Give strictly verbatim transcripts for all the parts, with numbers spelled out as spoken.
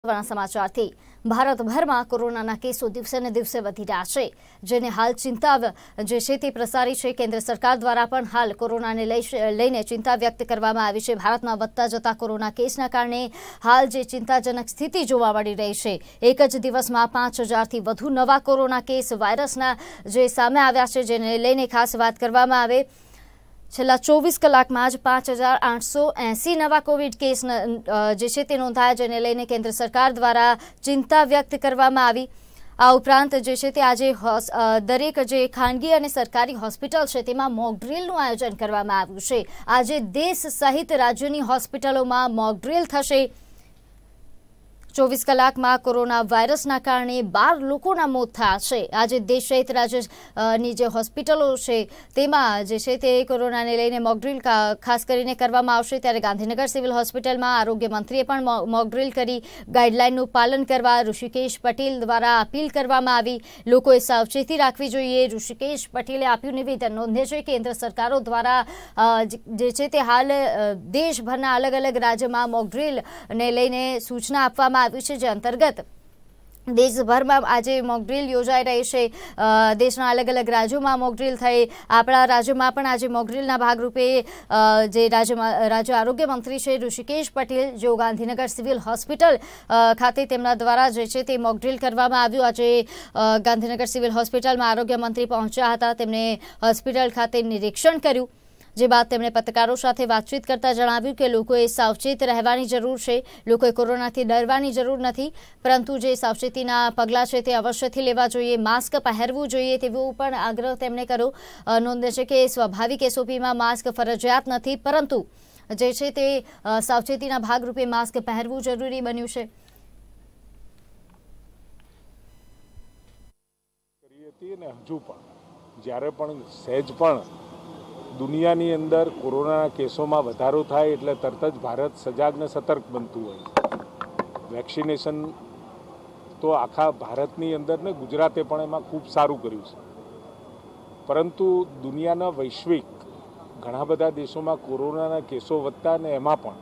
समाचारથી ભારતભરમાં કોરોનાના કેસો દિવસે ને દિવસે વધી રહ્યા છે, જેને હાલ ચિંતા જે છે તે પ્રસારી છે। કેન્દ્ર સરકાર દ્વારા પણ હાલ કોરોનાને લઈને ચિંતા વ્યક્ત કરવામાં આવી છે। ભારતમાં વધતા જતા કોરોના કેસના કારણે હાલ જે ચિંતાજનક સ્થિતિ જોવા મળી રહી છે। એક જ દિવસમાં પાંચ હજારથી વધુ નવા કોરોના કેસ વાયરસના જે સામે આવ્યા છે, જેને લઈને ખાસ વાત કરવામાં આવે છેલ્લા ચોવીસ કલાકમાં જ પાંચ હજાર આઠસો એસી નવા કોવિડ કેસ જે છે તે નોંધાયા, જેને લઈને કેન્દ્ર સરકાર દ્વારા ચિંતા વ્યક્ત કરવામાં આવી। આ ઉપરાંત જે છે તે આજે દરેક જે ખાનગી અને સરકારી હોસ્પિટલ છે તેમાં મોક ડ્રીલનું આયોજન કરવામાં આવ્યું છે। આજે દેશ સહિત રાજ્યોની હોસ્પિટલોમાં મોક ડ્રીલ થશે। ચોવીસ કલાકમાં કોરોના વાયરસના કારણે બાર લોકોના મોત થયા છે। આજે દેશ સહિત રાજ્યની જે હોસ્પિટલો છે તેમાં જે છે તે કોરોનાને લઈને મોક ડ્રીલ ખાસ કરીને કરવામાં આવશે। ત્યારે ગાંધીનગર સિવિલ હોસ્પિટલમાં આરોગ્ય મંત્રીએ પણ મોક ડ્રીલ કરી ગાઈડલાઈનનું પાલન કરવા ઋષિકેશ પટેલ દ્વારા અપીલ કરવામાં આવી। લોકોએ સાવચેતી રાખવી જોઈએ। ઋષિકેશ પટેલે આપ્યું નિવેદન। નોંધે છે કેન્દ્ર સરકારો દ્વારા જે છે તે હાલ દેશભરના અલગ અલગ રાજ્યમાં મોક ડ્રીલને લઈને સૂચના આપવામાં આવી છે, જે અંતર્ગત દેશભરમાં આજે મોક ડ્રીલ યોજાઈ રહી છે। દેશના અલગ અલગ રાજ્યોમાં મોક ડ્રીલ થઈ। આપણા રાજ્યમાં પણ આજે મોક ડ્રીલના ભાગરૂપે જે રાજ્યમાં રાજ્ય આરોગ્ય મંત્રી છે ઋષિકેશ પટેલ, જેઓ ગાંધીનગર સિવિલ હોસ્પિટલ ખાતે તેમના દ્વારા જે છે તે મોક ડ્રીલ કરવામાં આવ્યું। આજે ગાંધીનગર સિવિલ હોસ્પિટલમાં આરોગ્ય મંત્રી પહોંચ્યા હતા। તેમણે હોસ્પિટલ ખાતે નિરીક્ષણ કર્યું, જે બાદ તેમણે પત્રકારો સાથે વાતચીત કરતા જણાવ્યું કે લોકોએ સાવચેત રહેવાની જરૂર છે। લોકોએ કોરોનાથી ડરવાની જરૂર નથી, પરંતુ જે સાવચેતીના પગલાં છે તે અવશ્યથી લેવા જોઈએ। માસ્ક પહેરવું જોઈએ તેવો પણ આગ્રહ તેમણે કર્યો। નોંધે છે કે સ્વાભાવિક એસઓપીમાં માસ્ક ફરજિયાત નથી, પરંતુ જે છે તે સાવચેતીના ભાગરૂપે માસ્ક પહેરવું જરૂરી બન્યું છે। હજુ પણ જ્યારે પણ સહેજ પણ દુનિયાની અંદર કોરોના કેસોમાં વધારો થાય એટલે તરત જ ભારત સજાગ ને સતર્ક બનતું હોય છે। વેક્સિનેશન તો આખા ભારતની અંદર ને ગુજરાતે પણ એમાં ખૂબ સારું કર્યું છે, પરંતુ દુનિયાના વૈશ્વિક ઘણા બધા દેશોમાં કોરોનાના કેસો વધતા ને એમાં પણ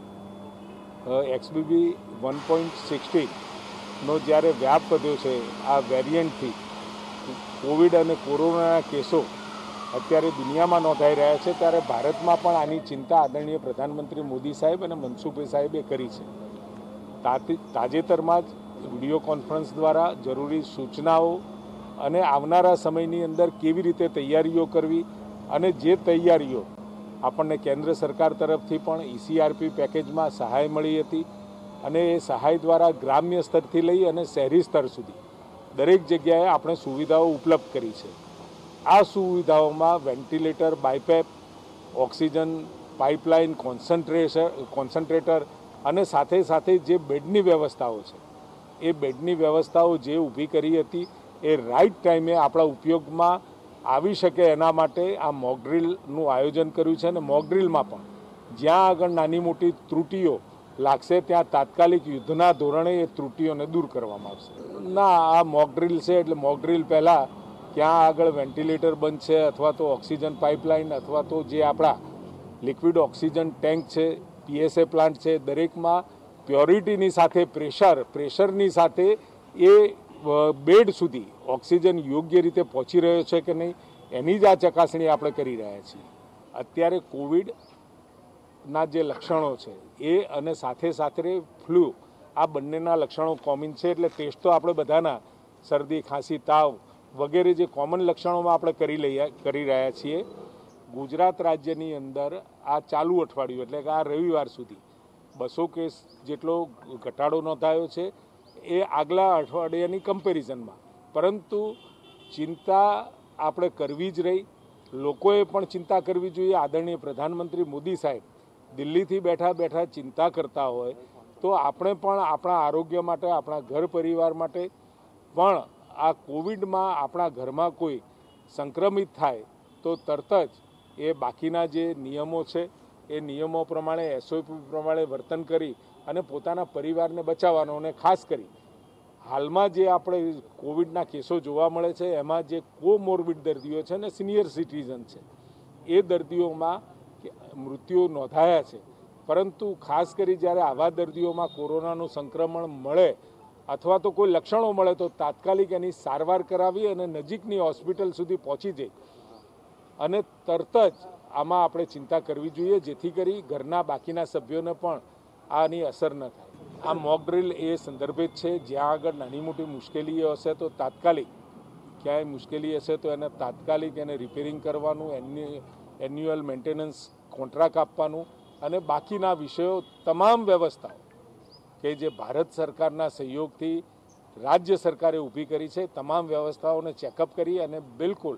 એક્સબીબી વન પોઈન્ટ સિક્સટીનનો જ્યારે વ્યાપ વધ્યો છે આ વેરિયન્ટથી, કોવિડ અને કોરોનાના કેસો અત્યારે દુનિયામાં નોંધાઈ રહ્યા છે, ત્યારે ભારતમાં પણ આની ચિંતા આદરણીય પ્રધાનમંત્રી મોદી સાહેબ અને મનસુખભાઈ સાહેબે કરી છે। તાજેતરમાં જ વિડીયો કોન્ફરન્સ દ્વારા જરૂરી સૂચનાઓ અને આવનારા સમયની અંદર કેવી રીતે તૈયારીઓ કરવી અને જે તૈયારીઓ આપણને કેન્દ્ર સરકાર તરફથી પણ ઈસીઆરપી પેકેજમાં સહાય મળી હતી અને એ સહાય દ્વારા ગ્રામ્ય સ્તરથી લઈ અને શહેરી સ્તર સુધી દરેક જગ્યાએ આપણે સુવિધાઓ ઉપલબ્ધ કરી છે। આ સુવિધાઓમાં ventilator, BiPAP, oxygen pipeline, concentration concentrator અને સાથે સાથે જે બેડની વ્યવસ્થાઓ છે એ બેડની વ્યવસ્થાઓ જે ઊભી કરી હતી એ રાઇટ ટાઈમે આપણા ઉપયોગમાં આવી શકે એના માટે આ મોક ડ્રીલનું આયોજન કર્યું છે। અને મોક ડ્રીલમાં પણ જ્યાં આગળ નાની મોટી ત્રુટીઓ લાગશે ત્યાં તાત્કાલિક યુદ્ધના ધોરણે એ ત્રુટીઓને દૂર કરવામાં આવશે। ના, આ મોક ડ્રીલ છે એટલે મોક ડ્રીલ પહેલાં ક્યાં આગળ વેન્ટિલેટર બંધ છે અથવા તો ઓક્સિજન પાઇપલાઇન અથવા તો જે આપણા લિક્વિડ ઓક્સિજન ટેન્ક છે, પીએસએ પ્લાન્ટ છે, દરેકમાં પ્યોરિટીની સાથે પ્રેશર પ્રેશરની સાથે એ બેડ સુધી ઓક્સિજન યોગ્ય રીતે પહોંચી રહ્યો છે કે નહીં એની જ આ ચકાસણી આપણે કરી રહ્યા છીએ। અત્યારે કોવિડના જે લક્ષણો છે એ અને સાથે સાથે ફ્લૂ આ બંનેના લક્ષણો કોમન છે, એટલે ટેસ્ટ તો આપણે બધાના શરદી, ખાંસી, તાવ વગેરે જે કોમન લક્ષણોમાં આપણે કરી લઈએ કરી રહ્યા છીએ। ગુજરાત રાજ્યની અંદર આ ચાલુ અઠવાડિયું એટલે કે આ રવિવાર સુધી બસો કેસ જેટલો ઘટાડો નોંધાયો છે, એ આગલા અઠવાડિયાની કમ્પેરિઝનમાં, પરંતુ ચિંતા આપણે કરવી જ રહી। લોકોએ પણ ચિંતા કરવી જોઈએ। આદરણીય પ્રધાનમંત્રી મોદી સાહેબ દિલ્હીથી બેઠા બેઠા ચિંતા કરતા હોય તો આપણે પણ આપણા આરોગ્ય માટે, આપણા ઘર પરિવાર માટે પણ આ કોવિડમાં આપણા ઘરમાં કોઈ સંક્રમિત થાય તો તરત જ એ બાકીના જે નિયમો છે એ નિયમો પ્રમાણે એસઓપી પ્રમાણે વર્તન કરી અને પોતાના પરિવારને બચાવવાનો। અને ખાસ કરી હાલમાં જે આપણે કોવિડના કેસો જોવા મળે છે એમાં જે કોમોર્બિડ દર્દીઓ છે ને સિનિયર સિટીઝન છે એ દર્દીઓમાં મૃત્યુ નોંધાયા છે, પરંતુ ખાસ કરી જ્યારે આવા દર્દીઓમાં કોરોનાનું સંક્રમણ મળે અથવા તો કોઈ લક્ષણો મળે તો તાત્કાલિક એની સારવાર કરાવી અને નજીકની હોસ્પિટલ સુધી પહોંચી જાય અને તરત જ આમાં આપણે ચિંતા કરવી જોઈએ, જેથી કરી ઘરના બાકીના સભ્યોને પણ આની અસર ન થાય. આ મોક ડ્રીલ એ સંદર્ભે જ છે જ્યાં આગળ નાની મોટી મુશ્કેલીઓ હશે તો તાત્કાલિક ક્યાંય મુશ્કેલી હશે તો એને તાત્કાલિક એને રિપેરિંગ કરવાનું, એની એન્યુઅલ મેન્ટેનન્સ કોન્ટ્રાક્ટ આપવાનું અને બાકીના વિષયો તમામ વ્યવસ્થાઓ કે જે ભારત સરકારના સહયોગથી રાજ્ય સરકારે ઊભી કરી છે તમામ વ્યવસ્થાઓને ચેકઅપ કરી અને બિલકુલ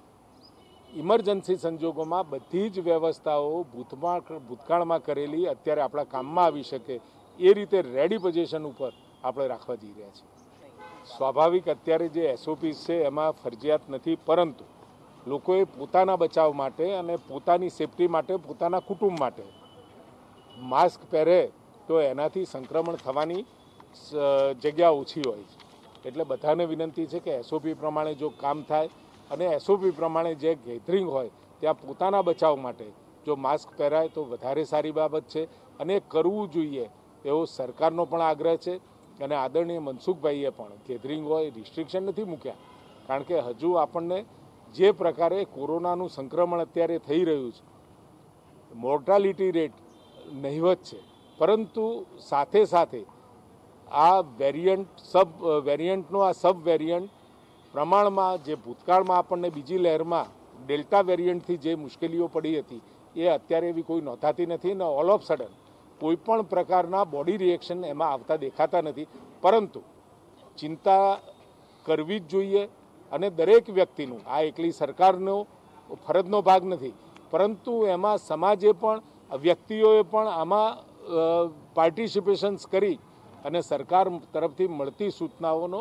ઇમરજન્સી સંજોગોમાં બધી જ વ્યવસ્થાઓ ભૂતમાં ભૂતકાળમાં કરેલી અત્યારે આપણા કામમાં આવી શકે એ રીતે રેડી પોઝિશન ઉપર આપણે રાખવા જઈ રહ્યા છીએ. સ્વાભાવિક અત્યારે જે એસઓપીસ છે એમાં ફરજિયાત નથી, પરંતુ લોકોએ પોતાના બચાવ માટે અને પોતાની સેફટી માટે, પોતાના કુટુંબ માટે માસ્ક પહેરે તો એનાથી સંક્રમણ થવાની જગ્યા ઓછી હોય છે. એટલે બધાને વિનંતી છે કે એસઓપી પ્રમાણે જો કામ થાય અને એસઓપી પ્રમાણે જે ગેધરિંગ હોય ત્યાં પોતાના બચાવ માટે જો માસ્ક પહેરાય તો વધારે સારી બાબત છે અને કરવું જોઈએ એવો સરકારનો પણ આગ્રહ છે. અને આદરણીય મનસુખભાઈએ પણ ગેધરિંગ હોય રિસ્ટ્રિક્શન નથી મૂક્યા, કારણ કે હજુ આપણને જે પ્રકારે કોરોનાનું સંક્રમણ અત્યારે થઈ રહ્યું છે, મોર્ટાલિટી રેટ નહિવત છે, પરંતુ સાથે સાથે આ વેરિયન્ટ સબ વેરિયન્ટનો આ સબ વેરિયન્ટ પ્રમાણમાં જે ભૂતકાળમાં આપણને બીજી લહેરમાં ડેલ્ટા વેરિયન્ટથી જે મુશ્કેલીઓ પડી હતી એ અત્યારે એવી કોઈ નોંધાતી નથી અને ઓલ ઓફ સડન કોઈ પણ પ્રકારના બોડી રિએક્શન એમાં આવતા દેખાતા નથી. પરંતુ ચિંતા કરવી જ જોઈએ અને દરેક વ્યક્તિનું, આ એકલી સરકારનો ફરજનો ભાગ નથી, પરંતુ એમાં સમાજે પણ વ્યક્તિઓએ પણ આમાં પાર્ટિસિપેશન્સ કરી અને સરકાર તરફથી મળતી સૂચનાઓનો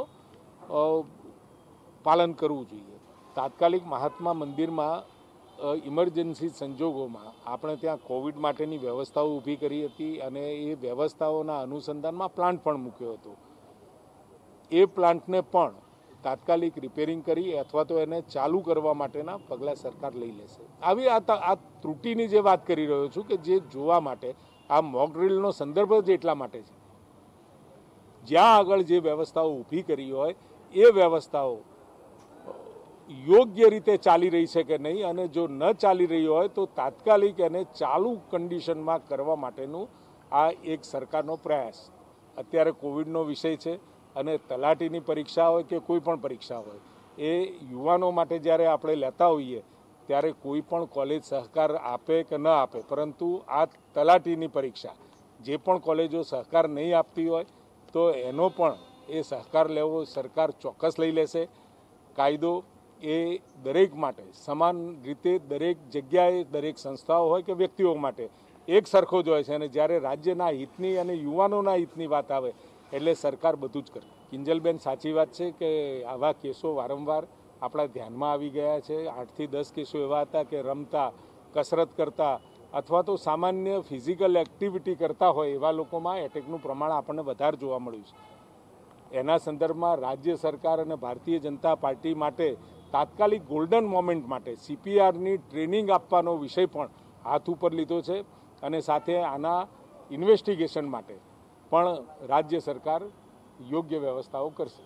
પાલન કરવું જોઈએ. તાત્કાલિક મહાત્મા મંદિરમાં ઇમરજન્સી સંજોગોમાં આપણે ત્યાં કોવિડ માટેની વ્યવસ્થાઓ ઊભી કરી હતી અને એ વ્યવસ્થાઓના અનુસંધાનમાં પ્લાન્ટ પણ મૂક્યો હતો. એ પ્લાન્ટને પણ તાત્કાલિક રિપેરિંગ કરી અથવા તો એને ચાલુ કરવા માટેના પગલાં સરકાર લઈ લેશે. આવી આ આ ત્રુટિની જે વાત કરી રહ્યો છું કે જે જોવા માટે આ મોક ડ્રીલનો સંદર્ભ જ એટલા માટે છે. જ્યાં આગળ જે વ્યવસ્થાઓ ઊભી કરી હોય એ વ્યવસ્થાઓ યોગ્ય રીતે ચાલી રહી છે કે નહીં, અને જો ન ચાલી રહી હોય તો તાત્કાલિક એને ચાલુ કન્ડિશનમાં કરવા માટેનું આ એક સરકારનો પ્રયાસ. અત્યારે કોવિડનો વિષય છે અને તલાટીની પરીક્ષા હોય કે કોઈ પણ પરીક્ષા હોય એ યુવાનો માટે જ્યારે આપણે લેતા હોઈએ ત્યારે કોઈ પણ કોલેજ સહકાર આપે કે ન આપે, પરંતુ આ તલાટીની પરીક્ષા જે પણ કોલેજો સહકાર નહીં આપતી હોય તો એનો પણ એ સહકાર લેવો સરકાર ચોક્કસ લઈ લેશે. કાયદો એ દરેક માટે સમાન રીતે દરેક જગ્યાએ દરેક સંસ્થાઓ હોય કે વ્યક્તિઓ માટે એક સરખો જ હોય છે અને જ્યારે રાજ્યના હિતની અને યુવાનોના હિતની વાત આવે એટલે સરકાર બધું જ કરે. કિંજલબેન સાચી વાત છે કે આવા કેસો વારંવાર આપણા ધ્યાનમાં આવી ગયા છે. આઠથી દસ કેસો એવા હતા કે રમતા, કસરત કરતા અથવા તો સામાન્ય ફિઝિકલ એક્ટિવિટી કરતા હોય એવા લોકોમાં એટેકનું પ્રમાણ આપણને વધારે જોવા મળ્યું છે. એના સંદર્ભમાં રાજ્ય સરકાર અને ભારતીય જનતા પાર્ટી માટે તાત્કાલિક ગોલ્ડન મોમેન્ટ માટે સીપીઆરની ટ્રેનિંગ આપવાનો વિષય પણ હાથ ઉપર લીધો છે અને સાથે આના ઇન્વેસ્ટિગેશન માટે પણ રાજ્ય સરકાર યોગ્ય વ્યવસ્થાઓ કરશે.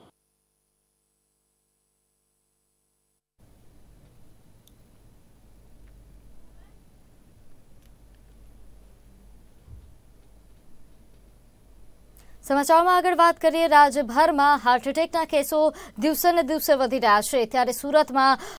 સમાચારમાં આગળ વાત કરીએ. રાજ્યભરમાં હાર્ટ એટેકના કેસો દિવસે ને દિવસે વધી રહ્યા છે, ત્યારે સુરતમાં